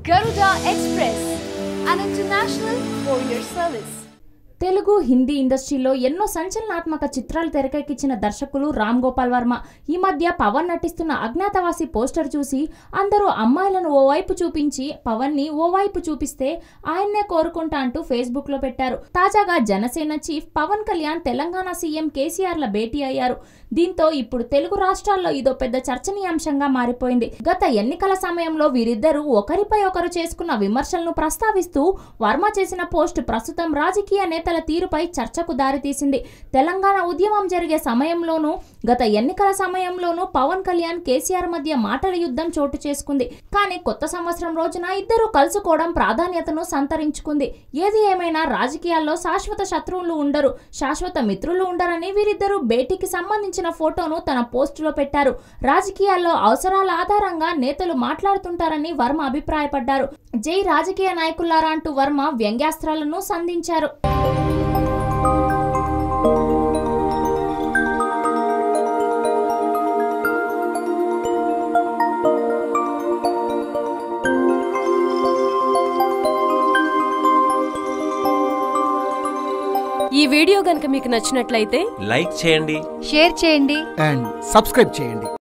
Garuda Express, an international courier service. Telugu Hindi ఇండస్ట్రీలో ఎన్నో సంచలనాత్మక చిత్రాలు తెరకెక్కించిన దర్శకులు రామ్ గోపాల్ వర్మ ఈ మధ్య పవన్ నటిస్తున్న అజ్ఞాతవాసి పోస్టర్ చూసి అందరూ అమ్మాయిలను ఓవైపు చూపించి పవన్ ని ఓవైపు చూపిస్తే ఆయన్నే కోరుకుంటా అంటూ ఫేస్బుక్ లో పెట్టారు. తాజాగా జనసేన చీఫ్ పవన్ కళ్యాణ్ తెలంగాణ సీఎం కేసీఆర్ ల భేటీ అయ్యారు. దీంతో ఇప్పుడు తెలుగు రాష్ట్రాల్లో ఇదో పెద్ద చర్చనీయాంశంగా మారిపోయింది. గత ఎన్నికల సమయంలో వీరిద్దరూ ఒకరిపై ఒకరు చేసుకున్న విమర్శలను ప్రస్తావిస్తూ వర్మ చేసిన పోస్ట్ ప్రస్తుతం రాజకీయ నేతల తీరుపై చర్చకు దారితీసింది. తెలంగాణ ఉద్యమం జరిగే సమయంలోనూ గత ఎన్నికల సమయంలోనూ పవన్ కళ్యాణ్ కేసీఆర్ మధ్య మాటల యుద్ధం చోటు చేసుకుంది. కానీ కొత్త సంవత్సరం రోజున ఇద్దరు కలుసుకోవడం ప్రాధాన్యతను సంతరించుకుంది. ఏది ఏమైనా రాజకీయాల్లో శాశ్వత శత్రువులు ఉండరు, శాశ్వత మిత్రులు ఉండరని వీరిద్దరూ భేటీకి సంబంధించిన ఫోటోను తన పోస్టులో పెట్టారు. రాజకీయాల్లో అవసరాల ఆధారంగా నేతలు మాట్లాడుతుంటారని వర్మ అభిప్రాయపడ్డారు. జై రాజకీయ నాయకులారా అంటూ వర్మ వ్యంగ్యాస్త్రాలను సంధించారు. ఈ వీడియో గనుక మీకు నచ్చినట్లయితే లైక్ చేయండి, షేర్ చేయండి అండ్ సబ్స్క్రైబ్ చేయండి.